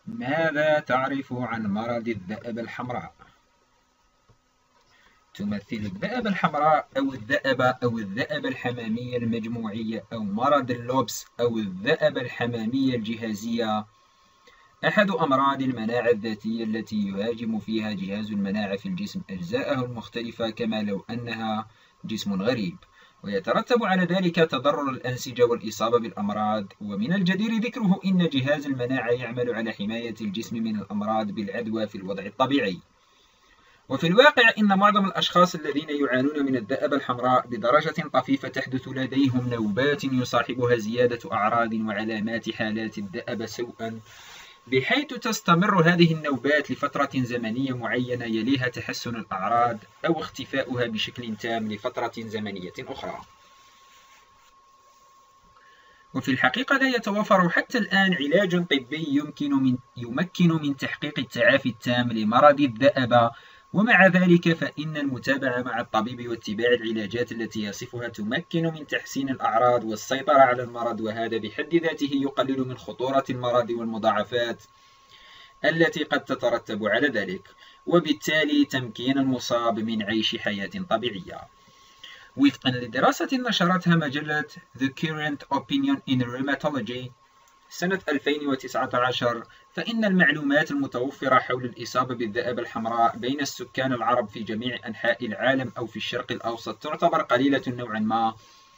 ماذا تعرف عن مرض الذئبة الحمراء؟ تمثل الذئبة الحمراء أو الذئبة الحمامية المجموعية أو مرض اللوبس أو الذئبة الحمامية الجهازية أحد أمراض المناعة الذاتية التي يهاجم فيها جهاز المناعة في الجسم أجزاءه المختلفة كما لو أنها جسم غريب، ويترتب على ذلك تضرر الأنسجة والإصابة بالأمراض. ومن الجدير ذكره إن جهاز المناعة يعمل على حماية الجسم من الأمراض بالعدوى في الوضع الطبيعي. وفي الواقع إن معظم الأشخاص الذين يعانون من الذئبة الحمراء بدرجة طفيفة تحدث لديهم نوبات يصاحبها زيادة أعراض وعلامات حالات الذئبة سوءا، بحيث تستمر هذه النوبات لفترة زمنية معينة يليها تحسن الأعراض أو اختفاؤها بشكل تام لفترة زمنية أخرى. وفي الحقيقة لا يتوفر حتى الآن علاج طبي يمكن من تحقيق التعافي التام لمرض الذئبة، ومع ذلك فإن المتابعة مع الطبيب واتباع العلاجات التي يصفها تمكن من تحسين الأعراض والسيطرة على المرض، وهذا بحد ذاته يقلل من خطورة المرض والمضاعفات التي قد تترتب على ذلك، وبالتالي تمكين المصاب من عيش حياة طبيعية. وفقا لدراسة نشرتها مجلة The Current Opinion in Rheumatology سنة 2019، فإن المعلومات المتوفرة حول الإصابة بالذئبة الحمراء بين السكان العرب في جميع أنحاء العالم أو في الشرق الأوسط تعتبر قليلة نوعا ما.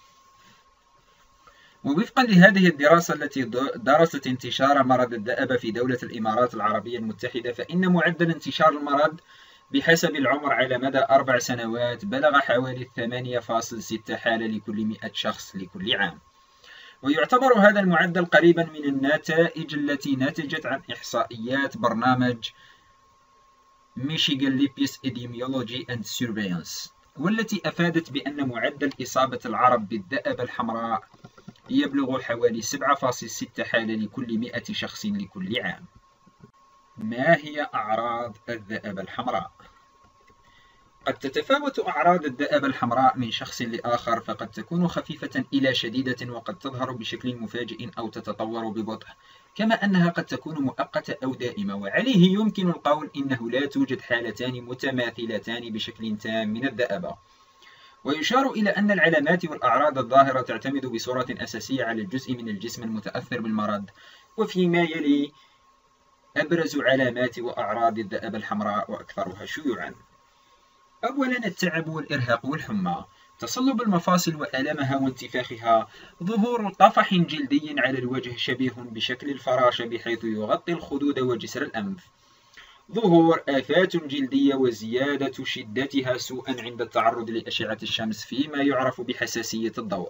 ووفقا لهذه الدراسة التي درست انتشار مرض الذئبة في دولة الإمارات العربية المتحدة، فإن معدل انتشار المرض بحسب العمر على مدى 4 سنوات بلغ حوالي 8.6 حالة لكل 100 شخص لكل عام. ويعتبر هذا المعدل قريبا من النتائج التي نتجت عن إحصائيات برنامج Michigan Lipis Epidemiology and Surveillance، والتي أفادت بأن معدل إصابة العرب بالذئبة الحمراء يبلغ حوالي 7.6 حالة لكل 100 شخص لكل عام. ما هي أعراض الذئبة الحمراء؟ قد تتفاوت أعراض الذئبة الحمراء من شخص لآخر، فقد تكون خفيفة إلى شديدة وقد تظهر بشكل مفاجئ أو تتطور ببطء، كما أنها قد تكون مؤقتة أو دائمة. وعليه يمكن القول إنه لا توجد حالتان متماثلتان بشكل تام من الذئبة. ويشار إلى أن العلامات والأعراض الظاهرة تعتمد بصورة أساسية على الجزء من الجسم المتأثر بالمرض. وفيما يلي أبرز علامات وأعراض الذئبة الحمراء وأكثرها شيوعا: أولا التعب والإرهاق والحمى، تصلب المفاصل وألمها وانتفاخها، ظهور طفح جلدي على الوجه شبيه بشكل الفراشة بحيث يغطي الخدود وجسر الأنف، ظهور آفات جلدية وزيادة شدتها سوءا عند التعرض لأشعة الشمس فيما يعرف بحساسية الضوء،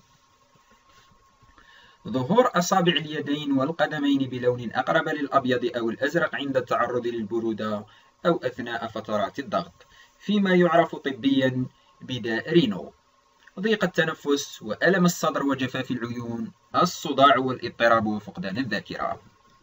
ظهور أصابع اليدين والقدمين بلون أقرب للأبيض أو الأزرق عند التعرض للبرودة أو أثناء فترات الضغط فيما يعرف طبيا بداء رينو، ضيق التنفس وألم الصدر وجفاف العيون، الصداع والاضطراب وفقدان الذاكرة.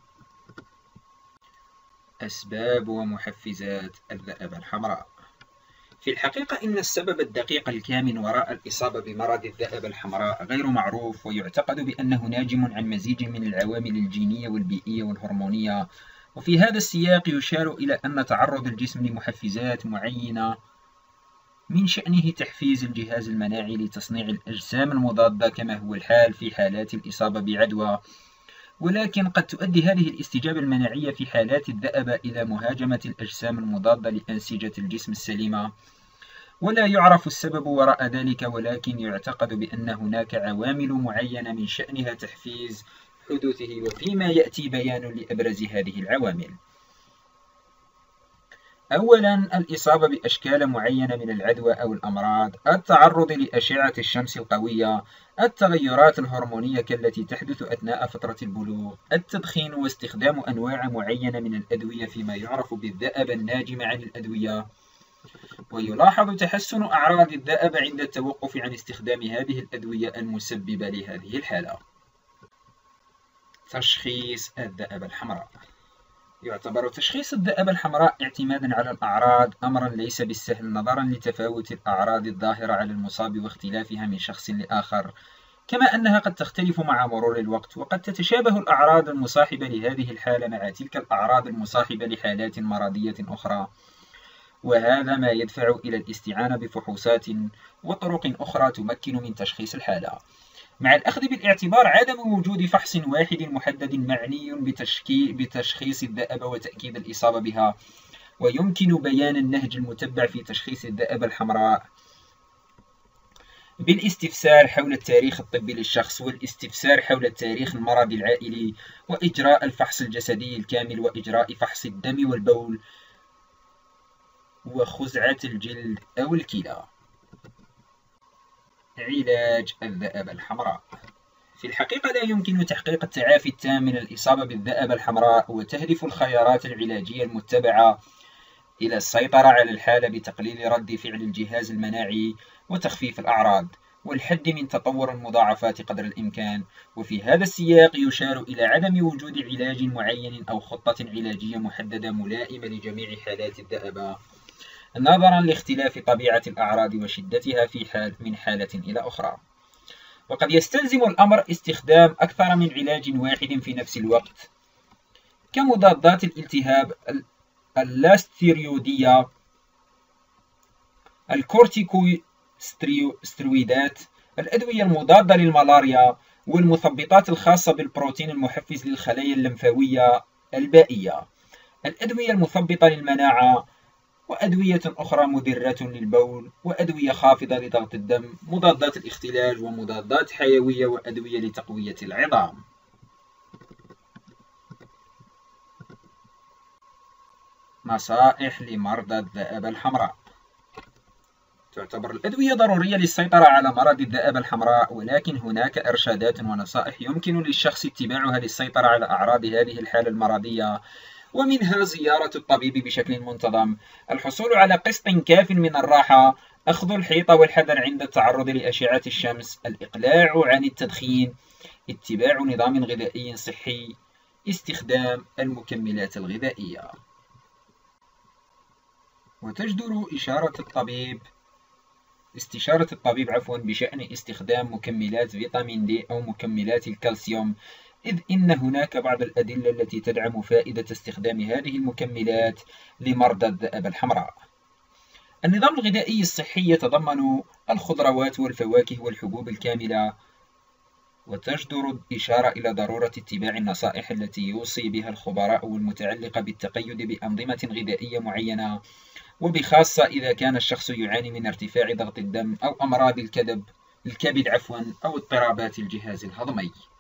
أسباب ومحفزات الذئبة الحمراء. في الحقيقة إن السبب الدقيق الكامن وراء الإصابة بمرض الذئبة الحمراء غير معروف، ويعتقد بأنه ناجم عن مزيج من العوامل الجينية والبيئية والهرمونية. وفي هذا السياق يشار إلى أن تعرض الجسم لمحفزات معينة من شأنه تحفيز الجهاز المناعي لتصنيع الأجسام المضادة كما هو الحال في حالات الإصابة بعدوى، ولكن قد تؤدي هذه الاستجابة المناعية في حالات الذئبة إلى مهاجمة الأجسام المضادة لأنسجة الجسم السليمة، ولا يعرف السبب وراء ذلك، ولكن يعتقد بأن هناك عوامل معينة من شأنها تحفيز حدوثه، وفيما يأتي بيان لأبرز هذه العوامل. أولا الإصابة بأشكال معينة من العدوى أو الأمراض، التعرض لأشعة الشمس القوية، التغيرات الهرمونية كالتي تحدث أثناء فترة البلوغ، التدخين واستخدام أنواع معينة من الأدوية فيما يعرف بالذئبة الناجمة عن الأدوية. ويلاحظ تحسن أعراض الذئبة عند التوقف عن استخدام هذه الأدوية المسببة لهذه الحالة. تشخيص الذئبة الحمراء. يعتبر تشخيص الذئبة الحمراء اعتمادا على الأعراض أمرا ليس بالسهل نظرا لتفاوت الأعراض الظاهرة على المصاب واختلافها من شخص لآخر، كما أنها قد تختلف مع مرور الوقت، وقد تتشابه الأعراض المصاحبة لهذه الحالة مع تلك الأعراض المصاحبة لحالات مرضية أخرى، وهذا ما يدفع إلى الاستعانة بفحوصات وطرق أخرى تمكن من تشخيص الحالة، مع الأخذ بالاعتبار عدم وجود فحص واحد محدد معني بتشخيص الذئبة وتأكيد الإصابة بها. ويمكن بيان النهج المتبع في تشخيص الذئبة الحمراء بالاستفسار حول التاريخ الطبي للشخص، والاستفسار حول التاريخ المرضي العائلي، وإجراء الفحص الجسدي الكامل، وإجراء فحص الدم والبول وخزعة الجلد أو الكلى. علاج الذئبة الحمراء. في الحقيقة لا يمكن تحقيق التعافي التام من الإصابة بالذئبة الحمراء، وتهدف الخيارات العلاجية المتبعة إلى السيطرة على الحالة بتقليل رد فعل الجهاز المناعي وتخفيف الأعراض والحد من تطور المضاعفات قدر الإمكان. وفي هذا السياق يشار إلى عدم وجود علاج معين أو خطة علاجية محددة ملائمة لجميع حالات الذئبة، نظرا لاختلاف طبيعة الأعراض وشدتها من حالة إلى أخرى. وقد يستلزم الأمر استخدام أكثر من علاج واحد في نفس الوقت، كمضادات الالتهاب اللاستيرويدية، الكورتيكوستيرويدات، الأدوية المضادة للملاريا، والمثبطات الخاصة بالبروتين المحفز للخلايا اللمفاوية البائية، الأدوية المثبطة للمناعة، وأدوية أخرى مضرة للبول، وأدوية خافضة لضغط الدم، مضادات الاختلال، ومضادات حيوية، وأدوية لتقوية العظام. نصائح لمرضى الذئبة الحمراء. تعتبر الأدوية ضرورية للسيطرة على مرض الذئبة الحمراء، ولكن هناك إرشادات ونصائح يمكن للشخص اتباعها للسيطرة على أعراض هذه الحالة المرضية، ومنها زيارة الطبيب بشكل منتظم، الحصول على قسط كاف من الراحة، أخذ الحيطة والحذر عند التعرض لأشعة الشمس، الإقلاع عن التدخين، اتباع نظام غذائي صحي، استخدام المكملات الغذائية. وتجدر استشارة الطبيب بشأن استخدام مكملات فيتامين دي أو مكملات الكالسيوم، إذ إن هناك بعض الأدلة التي تدعم فائدة استخدام هذه المكملات لمرضى الذئبة الحمراء. النظام الغذائي الصحي يتضمن الخضروات والفواكه والحبوب الكاملة، وتجدر الإشارة إلى ضرورة اتباع النصائح التي يوصي بها الخبراء والمتعلقة بالتقيد بأنظمة غذائية معينة، وبخاصة إذا كان الشخص يعاني من ارتفاع ضغط الدم أو أمراض الكبد أو اضطرابات الجهاز الهضمي.